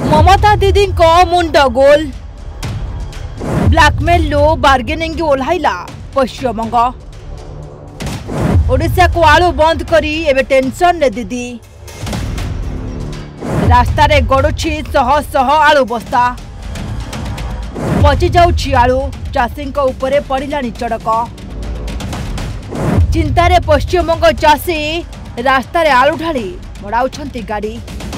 ममता दीदी मुंड गोल ब्लैकमेल लो बार्गेनिंग ओह्लाइला पश्चिमबंग ओडिशा को आलू बंद करी एबे टेंशन ने दीदी रास्ता रे गड़ुछि शह शह आलू बस्ता पचि जाउछि आलू चाषी उपरे पड़िलानी चड़क चिंतारे पश्चिमबंग चाषी रास्ता रे आलू ढाली मड़ाउछंती गाड़ी।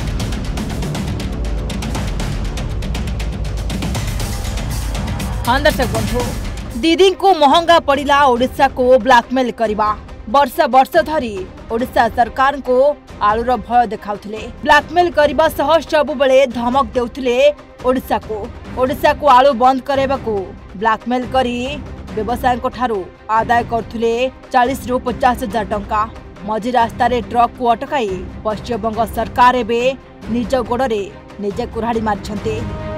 हाँ दर्शक बंधु दीदी को महंगा पड़िला ओडिशा को ब्लैकमेल करवा वर्ष वर्ष धरी ओडिशा सरकार को आलूर भय देखाउथिले ब्लैकमेल करवा सह सब बेले धमक देउथिले ओडिशा को आलू बंद करेबा को ब्लैकमेल करी व्यवसायी ठारू आदाय करथुले 40 रु 50 हजार टंका मझी रास्ता रे ट्रक को अटकाई पश्चिमबंग सरकार एबे निज गोड़े निजे कुराड़ी मारछंते।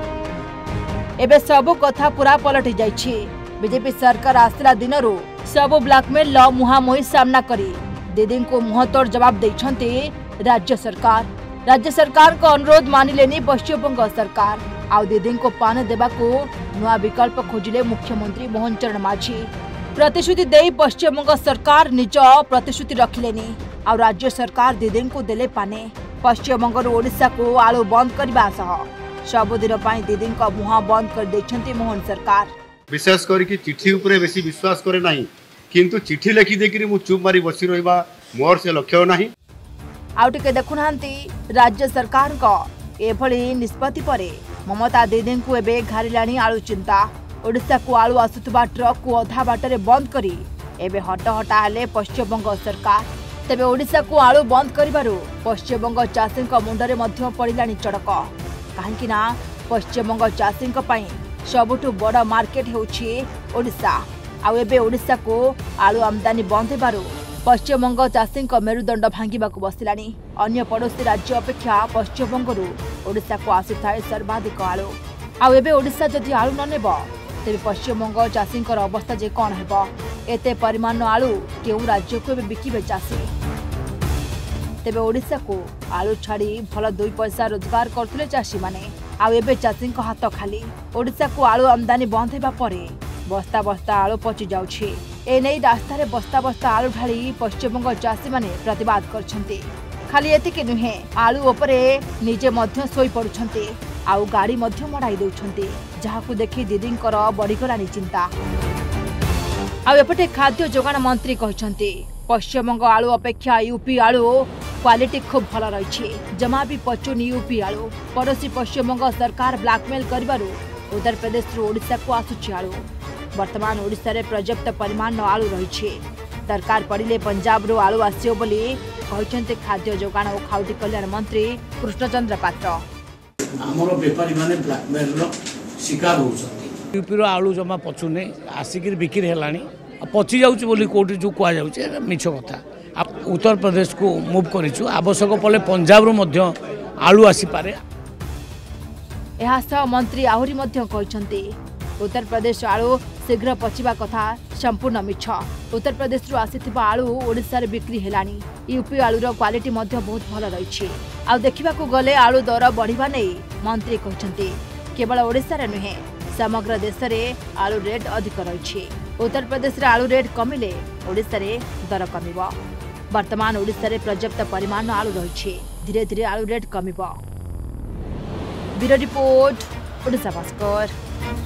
एबे सब कथा पूरा पलटि जाइछि। बीजेपी सरकार आसला दिनरू सब ब्लैकमेल ल मुहांमुही सामना करी दीदी को मुहतोड़ जवाब देछंती राज्य सरकार को अनुरोध मानिलेनी पश्चिमबंग सरकार आउ दीदी को पान देबा को नुआ विकल्प खोजिले मुख्यमंत्री मोहन चरण माझी प्रतिश्रुति दे पश्चिमबंग सरकार निज प्रतिश्रुति रखिलेनी आउ राज्य सरकार दीदी को देले पाने पश्चिमबंग ओडिशा को आलू बंद करबा सह सबुदिन दीदी मुहा बंद कर देछंती मोहन सरकार। विशेष करके चिट्ठी उपरे बेसी विश्वास करे नाही किंतु चिट्ठी लिखि देकरी मु चुप मारी बसी रहिबा मोर से लक्ष्य नाही। आउ टिके देखुनांती राज्य सरकार को एभली निष्पत्ति परे ममता दीदी को एबे घारिलानी आलू चिंता ओडिशा को आलू आसुतबा ट्रक को अधा बाटरे बंद करी एबे हटहटा हेले पश्चिमबंग सरकार तेबे ओडिशा को आलू बंद करिबारु पश्चिमबंग चाषी मुंडरे मध्य पड़िलानी चड़क कहीं पश्चिमबंग चाषी सबुठु बड़ मार्केट होउछि ओडिशा आउ एबे ओडिशा को आलू आमदानी बंद हेबारु पश्चिमबंग चाषी मेरुदंड भांगिबा को बसिलानी अन्य पड़ोसी राज्य अपेक्षा पश्चिमबंगरू ओडिशा को आसीथाए सर्वाधिक आलू आउ एबे ओडिशा जदि आलू न नेब तेबे पश्चिमबंग चाषी अवस्था जे कौन हेबो एते परिमाण आलू केउ राज्य को एबे बिकिबे चाषी तेबे ओडिशा को आलू छाड़ी भल 2 पैसा रोजगार करथुले चाषी माने आउ एबे चाषी हाथ खाली ओडिशा को आलू आमदानी बंद हेबा परे बस्ता बस्ता आलू पचि जाउछि ए नै रास्ता रे बस्ता बस्ता आलू ढाली पश्चिमबंग चाषी माने प्रतिवाद करछंती खाली एतिके नुहे आलू उपरे निजे मध्य सोई पडुछंती आउ गाड़ी मध्य मडाई देउछंती जहाकू देखि दीदींकर बढ़िगलानी चिंता। आउ एपटे खाद्य जोगाण मंत्री कहछंती पश्चिमबंग आलू अपेक्षा यूपी आलू क्वालिटी खूब भल रही जमा भी पचुनी यूपी आलू पड़ोसी पश्चिमबंग सरकार ब्लैकमेल करिबारु उत्तर प्रदेश ओडिशा को आसुछि आलू वर्तमान ओडिशा रे पर्याप्त परिमाण आलू रही दरकार पड़िले पंजाब रो आलू आसियो बोली कहछन्ते खाद्य जोगाण और खाउटी कल्याण मंत्री कृष्णचंद्र पात्र। हमरो व्यापारी माने ब्लैकमेल रो शिकार होउछन्ती यूपी रो आलू जमा पचुने आसिकिर बिक्री हेलानी पचि जाउछि बोली कोठी जो कुआ जाउछि मिछ कथा उत्तर प्रदेश को मूव करिछु आवश्यक पले पंजाब रो मध्य आलू आसी पारे। एहा सह मंत्री आहुरी मध्य कहछन्ती उत्तर प्रदेश आलू शीघ्र पचिबा कथा संपूर्ण मिछ उत्तर प्रदेश रो आसीथिबा आलू ओडिशा रे बिक्री हेलानी यूपी आलू रो क्वालिटी मध्य बहुत भल रही आ देखिबा को गले आलू दर बढ़िबा नै मंत्री कहछन्ती केवल ओडिशा रे नुहे समग्र देश रे आलू रेट अधिक रही उत्तर प्रदेश रे आलू रेट कमिले ओडिशा रे दर कमिबो वर्तमान ओडिशा रे पर्याप्त परिमाण आलू रही धीरे धीरे आलू रेट कमिबो। Bureau report Odisha Bhaskar.